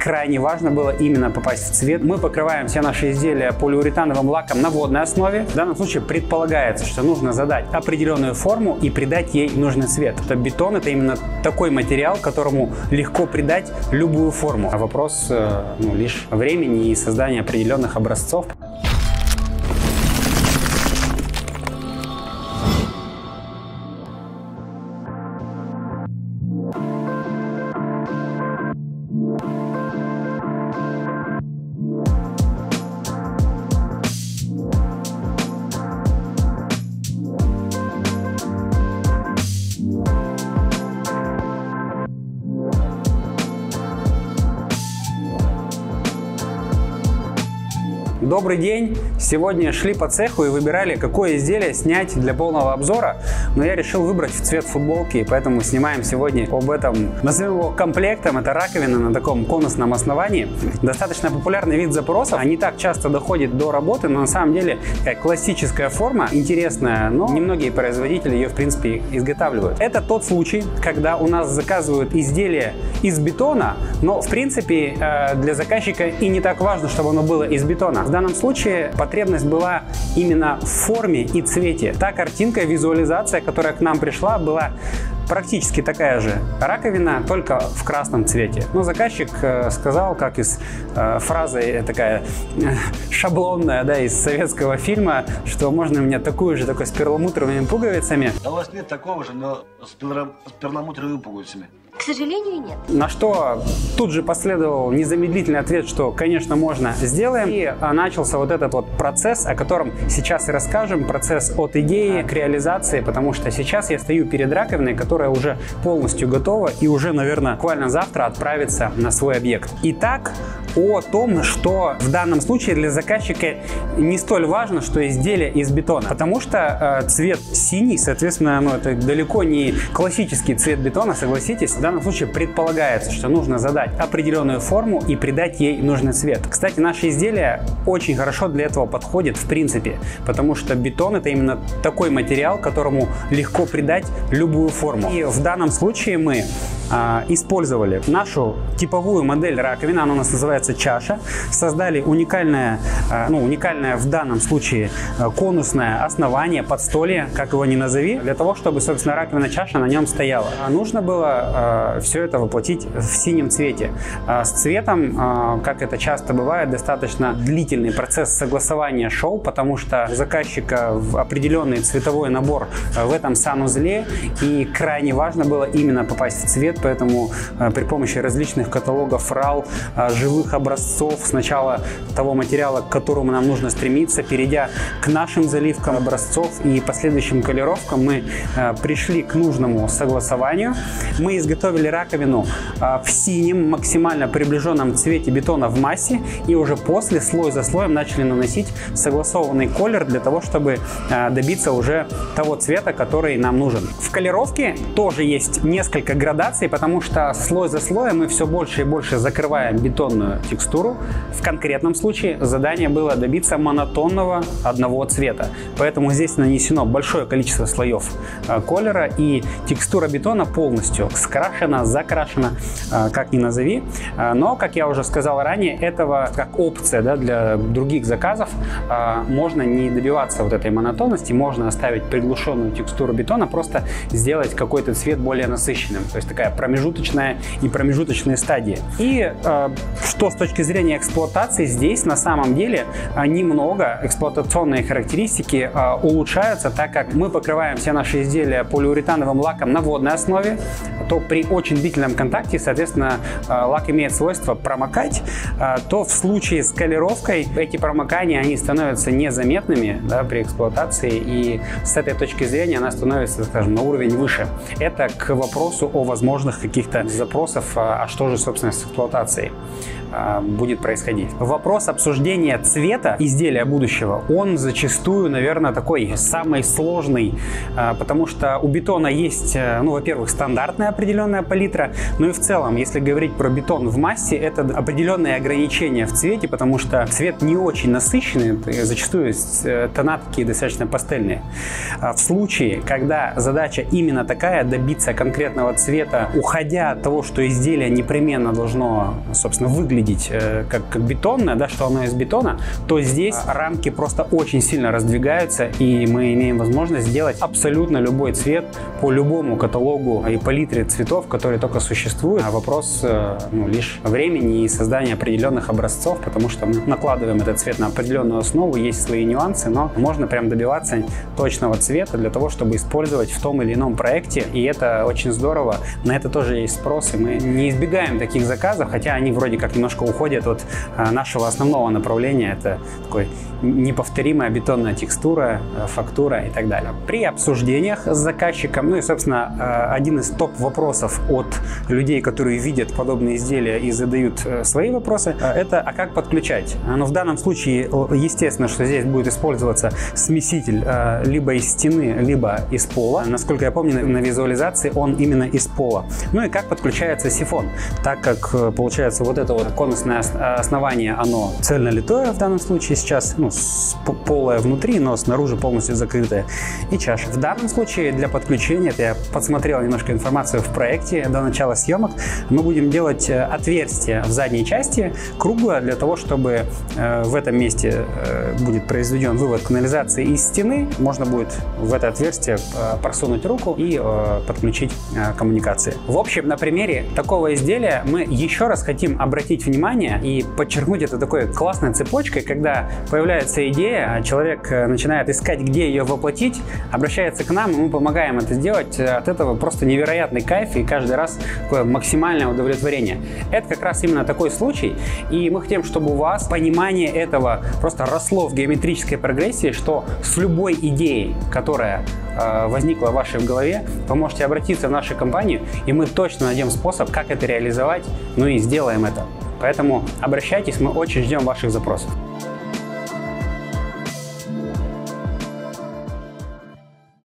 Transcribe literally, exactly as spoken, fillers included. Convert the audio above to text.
крайне важно было именно попасть в цвет. Мы покрываем все наши изделия полиуретановым лаком на водной основе. В данном случае предполагается, что нужно задать определенную форму и придать ей нужный цвет. Это бетон, это именно такой материал, которому легко придать любую форму. А вопрос ну, лишь времени и создания определенных образцов. Добрый день! Сегодня шли по цеху и выбирали, какое изделие снять для полного обзора, но я решил выбрать в цвет футболки, и поэтому снимаем сегодня об этом, назовем его комплектом. Это раковина на таком конусном основании. Достаточно популярный вид запросов, не так часто доходит до работы, но на самом деле такая классическая форма, интересная, но немногие производители ее в принципе изготавливают. Это тот случай, когда у нас заказывают изделие из бетона, но в принципе для заказчика и не так важно, чтобы оно было из бетона. В данном случае потребность была именно в форме и цвете. Та картинка, визуализация, которая к нам пришла, была практически такая же раковина, только в красном цвете. Но заказчик э, сказал, как из э, фразы такая э, шаблонная, да, из советского фильма, что можно у меня такую же, только с перламутровыми пуговицами. Да у вас нет такого же, но с, пер... с перламутровыми пуговицами. К сожалению, нет. На что тут же последовал незамедлительный ответ, что, конечно, можно, сделаем. И начался вот этот вот процесс, о котором сейчас и расскажем. Процесс от идеи к реализации, потому что сейчас я стою перед раковиной, которая уже полностью готова и уже, наверное, буквально завтра отправится на свой объект. Итак, о том, что в данном случае для заказчика не столь важно, что изделие из бетона, потому что э, цвет синий, соответственно, ну, это далеко не классический цвет бетона, согласитесь. В данном случае предполагается, что нужно задать определенную форму и придать ей нужный цвет. Кстати, наши изделия очень хорошо для этого подходят в принципе, потому что бетон — это именно такой материал, которому легко придать любую форму. И в данном случае мы э, использовали нашу типовую модель раковины, она у нас называется чаша, создали уникальное, э, ну, уникальное в данном случае э, конусное основание, подстолье, как его ни назови, для того, чтобы, собственно, раковина-чаша на нем стояла. А нужно было э, все это воплотить в синем цвете. С цветом, как это часто бывает, достаточно длительный процесс согласования шел, потому что у заказчика определенный цветовой набор в этом санузле, и крайне важно было именно попасть в цвет, поэтому при помощи различных каталогов рал, живых образцов, сначала того материала, к которому нам нужно стремиться, перейдя к нашим заливкам образцов и последующим колеровкам, мы пришли к нужному согласованию. Мы изготовили раковину в синем, максимально приближенном цвете бетона в массе, и уже после слой за слоем начали наносить согласованный колер для того, чтобы добиться уже того цвета, который нам нужен. В колеровке тоже есть несколько градаций, потому что слой за слоем мы все больше и больше закрываем бетонную текстуру. В конкретном случае задание было добиться монотонного одного цвета, поэтому здесь нанесено большое количество слоев колера, и текстура бетона полностью скрашена, закрашена, как ни назови. Но, как я уже сказал ранее, этого как опция, да, для других заказов можно не добиваться вот этой монотонности, можно оставить приглушенную текстуру бетона, просто сделать какой-то цвет более насыщенным. То есть такая промежуточная и промежуточные стадии. И что с точки зрения эксплуатации, здесь на самом деле немного эксплуатационные характеристики улучшаются, так как мы покрываем все наши изделия полиуретановым лаком на водной основе, то при очень длительном контакте, соответственно, лак имеет свойство промокать, то в случае с колеровкой эти промокания, они становятся незаметными, да, при эксплуатации, и с этой точки зрения она становится, скажем, на уровень выше. Это к вопросу о возможных каких-то запросах, а что же, собственно, с эксплуатацией. э, будет происходить. Вопрос обсуждения цвета изделия будущего, он зачастую, наверное, такой самый сложный, э, потому что у бетона есть, э, ну, во-первых, стандартная определенная палитра, но и в целом, если говорить про бетон в массе, это определенные ограничения в цвете, потому что цвет не очень насыщенный, зачастую тона такие достаточно пастельные. В случае, когда задача именно такая, добиться конкретного цвета, уходя от того, что изделие непременно должно, собственно, выглядеть э, как, как бетонное, да, что оно из бетона, то здесь рамки просто очень сильно раздвигаются, и мы имеем возможность сделать абсолютно любой цвет по любому каталогу и палитре цветов, которые только существуют. А вопрос э, ну, лишь времени и создания определенных образцов, потому что мы накладываем этот цвет на определенную основу, есть свои нюансы, но можно прям добиваться точного цвета для того, чтобы использовать в том или ином проекте, и это очень здорово. На это тоже есть спрос, и мы не избегаем таких заказов, хотя они вроде как немножко уходят от нашего основного направления. Это такой неповторимая бетонная текстура, фактура и так далее. При обсуждениях с заказчиком, ну и, собственно, один из топ-вопросов от людей, которые видят подобные изделия и задают свои вопросы, это «а как подключать?». Но в данном случае, естественно, что здесь будет использоваться смеситель либо из стены, либо из пола. Насколько я помню, на визуализации он именно из пола. Ну и как подключается сифон, так как получается вот это вот конусное основание, оно цельнолитое в данном случае сейчас, ну, полое внутри, но снаружи полностью закрытое, и чаша. В данном случае для подключения, это я подсмотрел немножко информацию в проекте до начала съемок, мы будем делать отверстие в задней части круглое для того, чтобы э, в этом месте э, будет произведен вывод канализации из стены, можно будет в это отверстие э, просунуть руку и э, подключить э, коммуникации. В общем, на примере такого изделия мы еще раз хотим обратить внимание и подчеркнуть это такой классной цепочкой, когда появляется идея, человек начинает искать, где ее воплотить, обращается к нам, и мы помогаем это сделать. От этого просто невероятный кайф и каждый раз такое максимальное удовлетворение. Это как раз именно такой случай, и мы хотим, чтобы у вас понимание этого просто росло в геометрической прогрессии, что с любой идеей, которая э, возникла в вашей голове, вы можете обратиться в нашу компанию, и мы точно найдем способ, как это реализовать, ну и сделаем это. Поэтому обращайтесь, мы очень ждем ваших запросов.